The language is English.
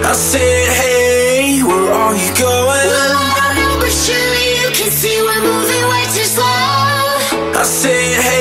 I said, hey, where are you going? Well, I don't know, but surely you can see we're moving way too slow. I said, hey.